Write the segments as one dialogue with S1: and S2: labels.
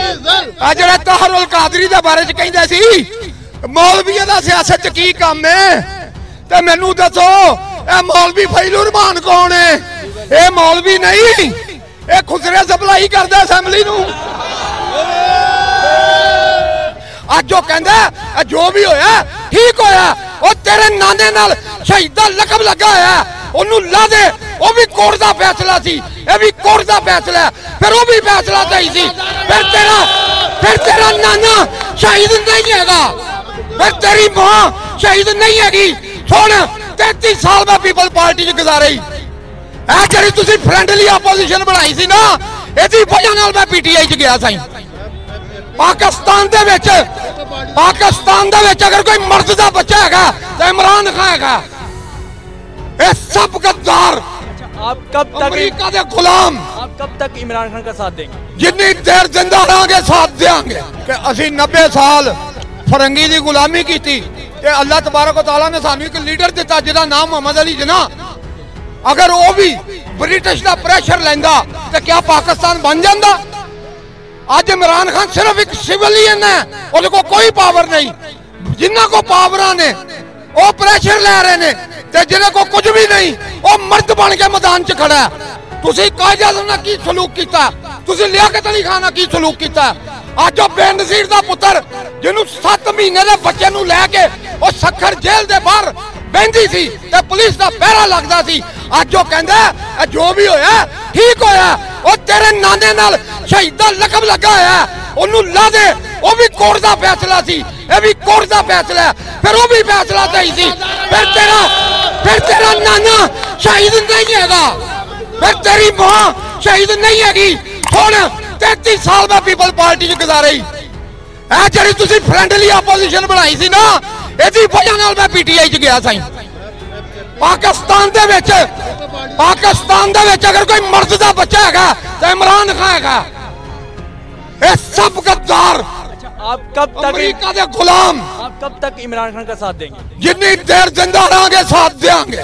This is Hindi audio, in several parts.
S1: जरा तहरुल कादरी के बारे कहते सी मौलविया का सियासत च की काम है ते मैनू दसो ए मौलवी फैजल रहमान कौन है? ये मौलवी नहीं, ये खुसरे सप्लाई करता असैम्बली नू। अज जो कहंदा जो भी होया ठीक होया, वो तेरे नाने नाल शहीद दा लकब लगा होया, ओनू ला दे। वो भी कोर्ट दा फैसला सी, ये भी कोर्ट दा फैसला है, फिर वो भी फैसला सही सी। फिर तेरा नाना शहीद नहीं हैगा, फिर तेरी मां शहीद नहीं हैगी। सुन 33 साल में पीपल पार्टी च गुजारे, जी तुम फ्रेंडली अपोजिशन बनाई सी ना, इसी वजह नाल मैं पीटीआई च गया सी। पाकिस्तान दे विच अगर कोई मर्द का बच्चा है तो इमरान खान है। ये सब गद्दार।
S2: आप कब तक
S1: अमेरिका दे गुलाम,
S2: आप कब तक इमरान खान का साथ देंगे?
S1: जितनी देर जिंदा रहांगे साथ देंगे। कि असी 90 साल फरंगी की गुलामी की थी, अल्लाह तबारक तआला ने सानू एक लीडर दिता जिहदा नाम मोहम्मद अली जिन्ना। अगर वो भी ब्रिटिश का प्रेशर लेंदा तो क्या पाकिस्तान बन जाता? आज इमरान खान सिर्फ एक सिविलियन है, उसको को कोई पावर नहीं। जिन्हों को पावर ने वो प्रेशर ले रहे ने, ते जिन्हें को कुछ भी नहीं वो मर्द बन के मैदान च खड़ा है। तुसी कायदे आज़म ने की सलूक किया, तुसी लियाकत अली खान ने की सलूक किया। अज बेनज़ीर का पुत्र जिन्हों 7 महीने के बच्चे नूं लैके वो सखर जेल के बाहर बहती सी ते पुलिस का पहरा लगता सी। अज वो कहंदा जो भी होया ठीक होया, वो तेरे नाने नाल शहीद दा लकब लगा होया, ओनू ला दे। वो भी कोर्ट का फैसला सी, ये भी कोर्ट का फैसला है, फिर वो भी फैसला सही सी। फिर तेरा नाना शहीद नहीं हैगा, फिर तेरी मां शहीद नहीं हैगी। सुन 33 साल में पीपल पार्टी च गुजारे, जी तुम फ्रेंडली अपोजिशन बनाई सी ना, इसी वजह नाल मैं पीटीआई च गया सी। पाकिस्तान दे विच अगर कोई मर्द का बच्चा है तो इमरान खान है। ये सब गद्दार।
S2: आप कब तक
S1: अमेरिका दे गुलाम,
S2: आप कब तक इमरान खान का साथ देंगे?
S1: जितनी देर जिंदा रहांगे साथ देंगे।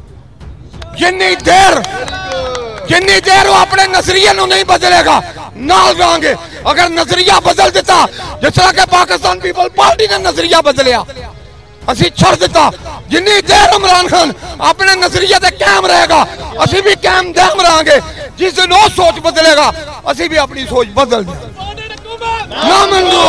S1: जिन्नी देर वो अपने नजरिए नहीं बदलेगा नाल रहांगे। अगर नजरिया बदल दिता, जिस तरह के पाकिस्तान पीपल पार्टी ने नजरिया बदलिया, असी छड़ दिता। जिन्नी देर इमरान खान अपने नजरिए से कायम रहेगा, असी भी कायम दायम रहांगे। जिस दिन वो सोच बदलेगा, असी भी अपनी सोच बदल देंगे। ना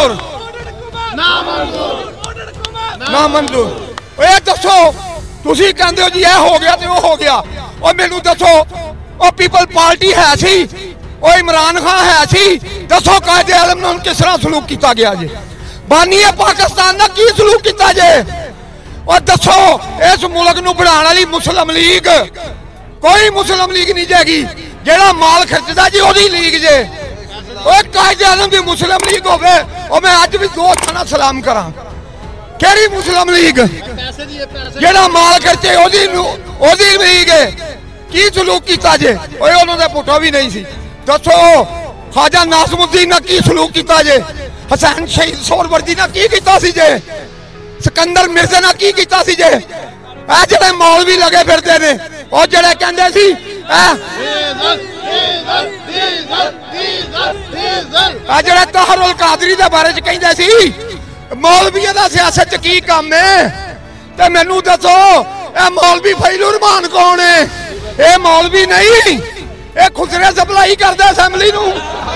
S1: मंजूर। ये दसो, तुसी कहंदे हो जी ये हो गया तो वो हो गया। और मैनू दसो, वो पीपल पार्टी है सी, वो इमरान खान है सी, दसो कायदे आज़म ने किस तरह सलूक किया गया जी? बानीए पाकिस्तान ने की सलूक किया जे? और दसो इस मुल्क नूं बढ़ाने वाली मुस्लिम लीग, कोई मुस्लिम लीग नहीं जाएगी। जेड़ा माल खर्चदा जी ओदी लीग जे। कायदे आज़म की मुस्लिम लीग होवे, और मैं अज भी 2 थाना सलाम करा। केड़ी मुस्लिम लीग? जेड़ा माल खर्चे ओदी लीग है। की सलूक किया जे? उन्होंने पुट्ठा भी नहीं सी। दसो ख्वाजा नाज़मुद्दीन ने की सलूक किया जे? हुसैन शहीद सोहरवर्दी ने की किया सी जे? सिकंदर मिर्जा ने की किया सी जे? जेड़े मौलवी लगे फिरते ने, और जेड़े कहंदे सी जेड़े तहरुल कादरी के बारे कहते सी मौलविया का सियासत च की काम है, ते मैनू दसो ए मौलवी फैजल रहमान कौन है? ये मौलवी नहीं, ये खुसरे सप्लाई करता असैम्बली नू।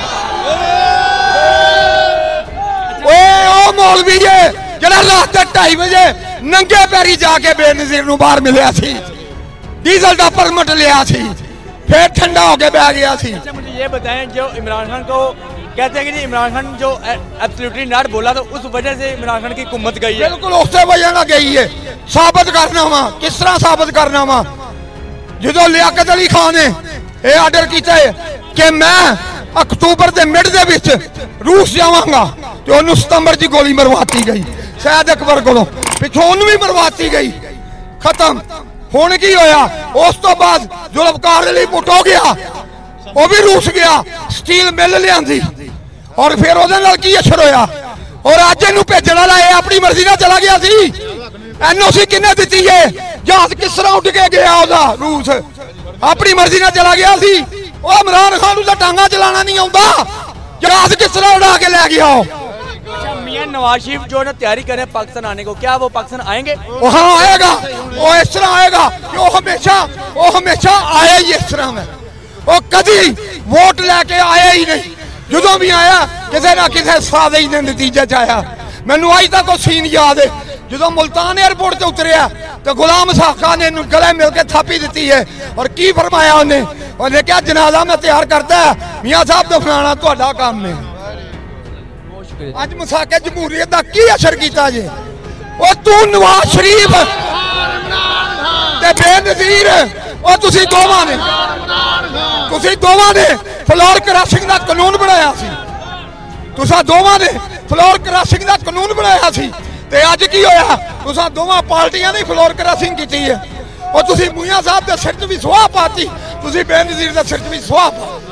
S1: ओ मौलवी है जरा रात 2:30 बजे नंगे पैरी जाके बेनज़ीर नू बाहर मिलिया सी, डीजल का परमिट लिया सी, फिर ठंडा होके बह गया सी।
S2: अच्छा मुझे ये बताएं, जो इमरान खान को कहते हैं कि इमरान खान जो एब्सोल्युटली नॉट बोला तो उस वजह से इमरान खान की हुकूमत गई है।
S1: बिल्कुल उस वजह ना गई है। साबित करना वा, किस तरह साबित करना वा? जो लियाकत अली खान ने यह आर्डर किया है कि मैं अक्तूबर के मिड दे विच रूस जावांगा, तो उन्होंने सितंबर की गोली मरवाती गई। सैयद अकबर को पिछों भी मरवाती गई। खत्म। हुण की होया? उस तो बाद जुल्फकार अली भुट्टो हो गया, वो भी रूस गया, स्टील मिल लिया और फिर वो की असर होया? और अज इनू भेजने वाला अपनी मर्जी ना चला गया सी। एनओसी किन्ने दी है? जहाज किस तरह उठ के गया ओदा? रूस अपनी मर्जी ना चला गया सी। इमरान खान टांगा चलाना नहीं आता, जहाज किस तरह उड़ा के ले गया हो।
S2: अच्छा, मियां नवाज शरीफ जो ना तैयारी कर रहे हैं पाकिस्तान आने को, क्या वो पाकिस्तान आएंगे?
S1: वो हाँ आएगा, वो इस तरह आएगा कि वो हमेशा आया ही इस तरह में। वो कभी वोट लेके आया ही नहीं, जो भी आया किसी ना किसी सादे ही नतीजे च आया। मैनू अज तक सीन याद है, जो मुल्तान एयरपोर्ट से उतरिया तो गुलाम साखा ने गले मिल के थापी दी है। और की फरमाया उन्हें क्या जनाजा में तैयार करता है, मियाँ साहब दफनाना तुहाडा काम ने। अज मसाके जमहूरीयत का की असर किया जे? वो तू नवाज शरीफ ते बेनज़ीर और तुसी दोवां ने फ्लोर क्रॉसिंग का कानून बनाया सी, तुसा दोवां ने फ्लोर क्रॉसिंग का कानून बनाया सी ते अज की होया? तुसा दोवां पार्टियां ने फ्लोर क्रॉसिंग की है। और तुसी मियां साहब के सिर च भी सुहा पाती, तुसी बेनज़ीर के सिर च भी सुहा पा।